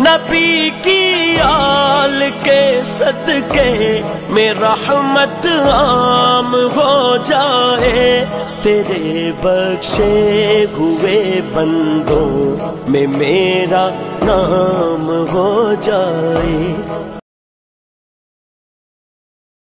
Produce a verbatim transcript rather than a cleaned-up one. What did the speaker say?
नबी की आल के सदके में रहमत आम हो जाए, तेरे बख्शे हुए बंदों में मेरा नाम हो जाए।